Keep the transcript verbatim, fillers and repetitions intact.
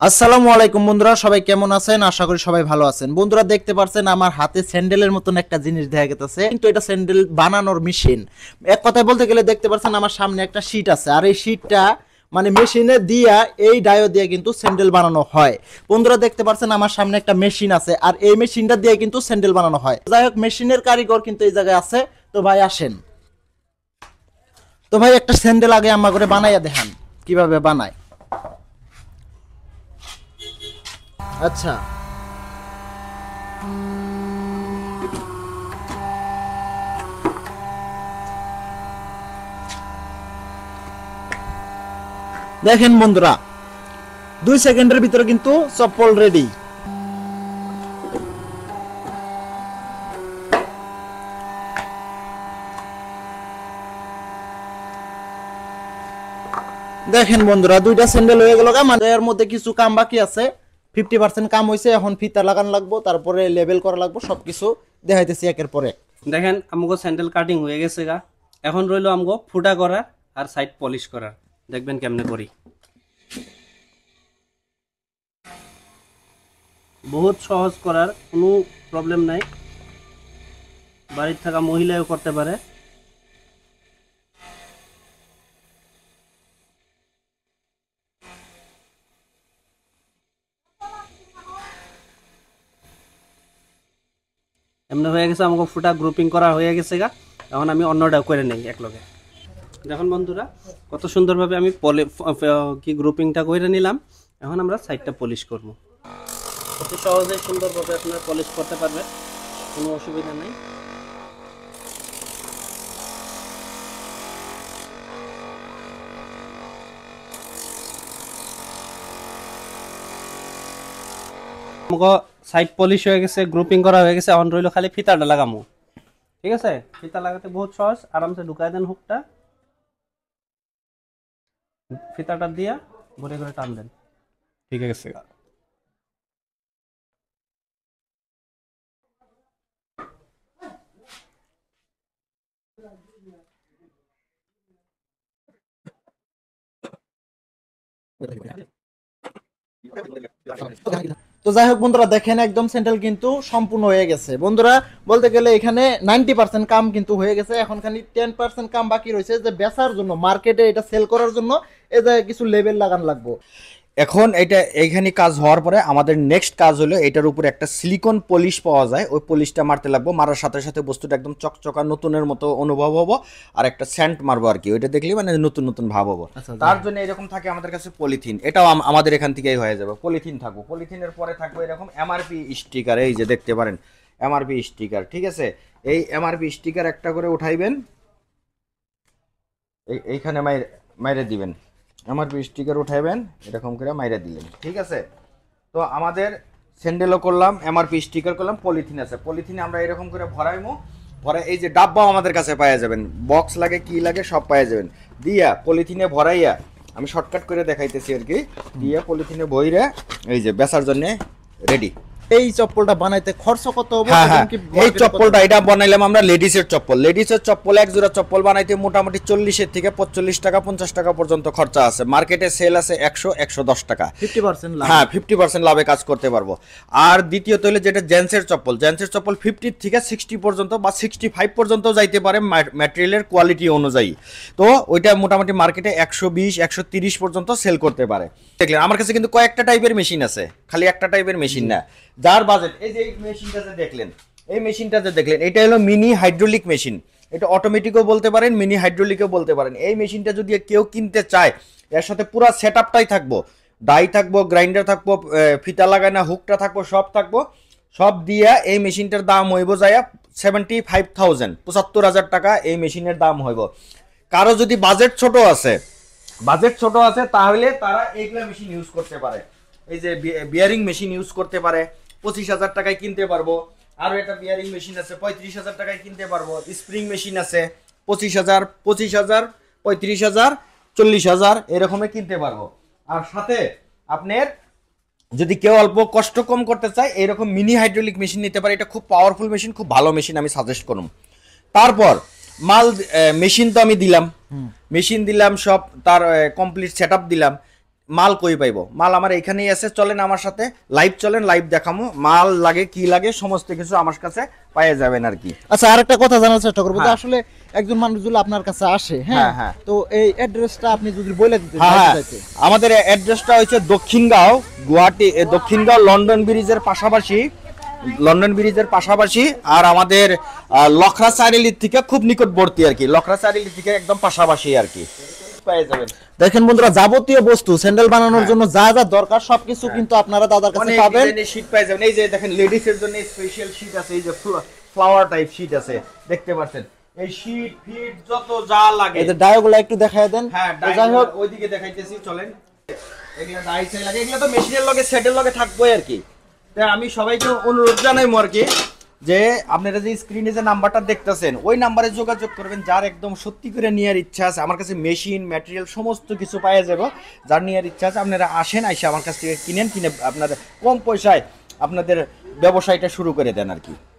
আসসালামু আলাইকুম বন্ধুরা, সবাই কেমন আছেন? আশা করি সবাই ভালো আছেন। বন্ধুরা দেখতে পাচ্ছেন আমার হাতে স্যান্ডেলের মতন একটা জিনিস দেখা গেছে, কিন্তু এটা স্যান্ডেল বানানোর মেশিন। এক কথায় বলতে গেলে দেখতে পাচ্ছেন আমার সামনে একটা শীট আছে, আর এই শীটটা মানে মেশিনে দিয়া এই ডায়ো দিয়ে কিন্তু স্যান্ডেল বানানো হয়। বন্ধুরা দেখতে পাচ্ছেন আমার সামনে একটা মেশিন আছে, আর এই মেশিনটা দিয়ে কিন্তু স্যান্ডেল বানানো হয়। যাই হোক, মেশিনের কারিগর কিন্তু এই জায়গায় আছে। তো ভাই আসেন, তো ভাই একটা স্যান্ডেল আগে আমার করে বানাইয়া দেখান কিভাবে বানায়। আচ্ছা, দেখেন বন্ধুরা, দুই সেকেন্ডের ভিতরে কিন্তু চপ্পল রেডি। দেখেন বন্ধুরা, দুইটা স্যান্ডেল হয়ে গেল। মানে এর মধ্যে কিছু কাম বাকি আছে, ফিফটি পার্সেন্ট কাম হয়েছে। এখন ফিতা লাগান লাগবো, তারপরে লেবেল করা লাগবো, সবকিছু দেখাইতেছি একের পরে। দেখেন আমগো স্যান্ডেল কাটিং হয়ে গেছে গা। এখন রইলো আমগো ফুটা করার আর সাইড পলিশ করার। দেখবেন কেমনে করি। বহুত সহজ, করার কোনো প্রবলেম নাই, বাড়ির থাকা মহিলাও করতে পারে। এমনি হয়ে গেছে আমাকে ফুটা গ্রুপিং করা হয়ে গেছে গা। এখন আমি অন্যটা করে নেই একলগে। দেখুন বন্ধুরা, কত সুন্দরভাবে আমি পলি কি গ্রুপিংটা করে নিলাম। এখন আমরা সাইডটা পলিশ করব। অতি সহজে সুন্দরভাবে আপনারা পলিশ করতে পারবেন, কোনো অসুবিধা নেই। আমাকে সাইড পলিশ হয়ে গেছে, গ্রুপিং করা হয়ে গেছে। এখন রইল খালি ফিতাটা লাগামু। ঠিক আছে, ফিতা লাগাতে বহুত সহজ। আরামসে ঢুকাই দেন হুকটা, ফিতাটা দিয়া ঘুরে ঘুরে টান দেন। ঠিক আছে। তো যাই হোক বন্ধুরা, দেখেন একদম স্যান্ডেল কিন্তু সম্পূর্ণ হয়ে গেছে। বন্ধুরা বলতে গেলে এখানে নাইনটি পার্সেন্ট কাম কিন্তু হয়ে গেছে। এখন খালি টেন পার্সেন্ট কাম বাকি রয়েছে, যে বেচার জন্য, মার্কেটে এটা সেল করার জন্য এই জায়গায় কিছু লেবেল লাগান লাগবো। এখন এটা এইখানে কাজ হওয়ার পরে আমাদের নেক্সট কাজ হলো এটার উপর একটা সিলিকন পলিশ পাওয়া যায়, ওই পলিশটা মারতে লাগবো। মারার সাথে সাথে বস্তুটা একদম চকচকা নতুনের মতো অনুভব হবো, আর একটা সেন্ট মারবো আর কি। ওইটা দেখলে মানে নতুন নতুন ভাব হবো। তার জন্য এরকম থাকে আমাদের কাছে পলিথিন, এটাও আমাদের এখান থেকেই হয়ে যাবে। পলিথিন থাকবো, পলিথিনের পরে থাকবো এরকম এমআরপি স্টিকার, এই যে দেখতে পারেন এমআরপি স্টিকার। ঠিক আছে, এই এমআরপি স্টিকার একটা করে উঠাইবেন, এইখানে মাইরে মাইরে দিবেন। এমআরপি স্টিকার উঠাইবেন, এরকম করে মাইরা দিলেন। ঠিক আছে, তো আমাদের স্যান্ডেলও করলাম, এমআরপি স্টিকার করলাম, পলিথিন আছে। পলিথিনে আমরা এরকম করে ভরাইমো, ভরা এই যে ডাব্বাও আমাদের কাছে পাওয়া যাবেন, বক্স লাগে কি লাগে সব পাওয়া যাবেন। দিয়া পলিথিনে ভরাইয়া, আমি শর্টকাট করে দেখাইতেছি আর কি, দিয়া পলিথিনে ভইরা এই যে বেচার জন্য রেডি। এই চপ্পলটা বানাইতে খরচ কত হবে? হ্যাঁ হ্যাঁ, এই চপ্পলটা এটা বানাইলাম আমরা লেডিসের চপ্পল। লেডিসের চপ্পল এক জোড়া চপ্পল বানাইতে মোটামুটি চল্লিশের থেকে পঁয়তাল্লিশ টাকা পঞ্চাশ টাকা পর্যন্ত খরচা আছে। মার্কেটে সেল আছে একশো একশো দশ টাকা। ফিফটি পার্সেন্ট লাভ। হ্যাঁ, ফিফটি পার্সেন্ট লাভে কাজ করতে পারবো। আর দ্বিতীয়ত হলো যেটা জেন্টসের চপ্পল, জেন্টসের চপ্পল ফিফটি থেকে সিক্সটি পর্যন্ত বা সিক্সটি ফাইভ পর্যন্ত যাইতে পারে ম্যাটেরিয়ালের কোয়ালিটি অনুযায়ী। তো ওইটা মোটামুটি মার্কেটে একশো বিশ একশো তিরিশ পর্যন্ত সেল করতে পারে। দেখলেন আমার কাছে কিন্তু কয়েকটা টাইপের মেশিন আছে, খালি একটা টাইপের মেশিন না। যার বাজেট, এই যে এই মেশিনটা যে দেখলেন, এই মেশিনটা যে দেখলেন, এটা হলো মিনি হাইড্রোলিক মেশিন। এটা অটোমেটিকও বলতে পারেন, মিনি হাইড্রোলিকও বলতে পারেন। এই মেশিনটা যদি কেউ কিনতে চায়, এর সাথে পুরো সেট আপটাই থাকবো, ডাই থাকবো, গ্রাইন্ডার থাকবো, ফিতা লাগায় না হুকটা থাকবো, সব থাকবো। সব দিয়া এই মেশিনটার দাম হইব যায় সেভেন্টি ফাইভ থাউজেন্ড, পঁচাত্তর হাজার টাকা এই মেশিনের দাম হইব। কারো যদি বাজেট ছোট আছে, বাজেট ছোট আছে তাহলে তারা এইগুলা মেশিন ইউজ করতে পারে। এই যে বিয়ারিং মেশিন ইউজ করতে পারে, পঁচিশ হাজার টাকায় কিনতে পারবো। আরো একটা বিয়ারিং মেশিন আছে, পঁয়ত্রিশ হাজার টাকায় কিনতে পারবো। স্প্রিং মেশিন আছে পঁচিশ হাজার, পঁচিশ হাজার, পঁয়ত্রিশ হাজার, চল্লিশ হাজার এরকমই কিনতে পারবো। আর সাথে আপনার যদি কেউ অল্প কষ্ট কম করতে চায়, এরকম মিনি হাইড্রোলিক মেশিন নিতে পারে। এটা খুব পাওয়ারফুল মেশিন, খুব ভালো মেশিন, আমি সাজেস্ট করব। তারপর মাল মেশিন তো আমি দিলাম, মেশিন দিলাম, সব তার কমপ্লিট সেট আপ দিলাম। মাল কই পাইবো? মাল আমার এখানেই আছে, চলেন আমার সাথে লাইভ চলেন, লাইভ দেখামো মাল লাগে কি লাগে সমস্ত কিছু আমার কাছে পেয়ে যাবেন আর কি। আচ্ছা আরেকটা কথা জানার চেষ্টা করবো যে হ্যাঁ। আসলে একজন মানুষ যদি আপনার কাছে আসে, হ্যাঁ হ্যাঁ, হ্যাঁ। তো এই অ্যাড্রেসটা আপনি যদি বলে দিতে হ্যাঁ হ্যাঁ, চাইতে। আমাদের অ্যাড্রেসটা হচ্ছে দক্ষিণগাঁও, গুয়াহাটি এ, দক্ষিণগাঁও লন্ডন ব্রিজের পাশাপাশি, লন্ডন ব্রিজের পাশাপাশি। আর আমাদের আহ, লখরা চারিলির থেকে খুব নিকটবর্তী আর কি, লখরা চারিলির থেকে একদম পাশাপাশি আর কি পেয়ে যাবেন। দেখেন বন্ধুরা, যাবতীয় বস্তু স্যান্ডেল বানানোর জন্য যা যা দরকার সবকিছু কিন্তু আপনারা দাদার কাছে অনেক পাবেন। ডিজাইনের শীট পেয়ে যাবেন। এই যে দেখেন লেডিস এর জন্য স্পেশাল শীট আছে, এই যে ফ্লাওয়ার টাইপ শীট আছে, দেখতে পাচ্ছেন। এই শীট ফিট যত যা লাগে, এই যে ডায়োগুলো একটু দেখায় দেন। হ্যাঁ তো যাই হোক, ওইদিকে দেখাইতেছি চলেন। এগুলো ডাই চাই লাগে, এগুলো তো মেশিনের লগে সেটের লগে থাকবোই আর কি। তাই আমি সবাইকে অনুরোধ জানাইমু আর কি, যে আপনারা যে স্ক্রিনে যে নাম্বারটা দেখতেছেন ওই নাম্বারে যোগাযোগ করবেন, যার একদম সত্যি করে নেওয়ার ইচ্ছা আছে। আমার কাছে মেশিন ম্যাটেরিয়াল সমস্ত কিছু পাওয়া যাবে, যার নেওয়ার ইচ্ছা আছে আপনারা আসেন, আইসা আমার কাছ থেকে কিনেন, কিনে আপনাদের কম পয়সায় আপনাদের ব্যবসায়টা শুরু করে দেন আর কি।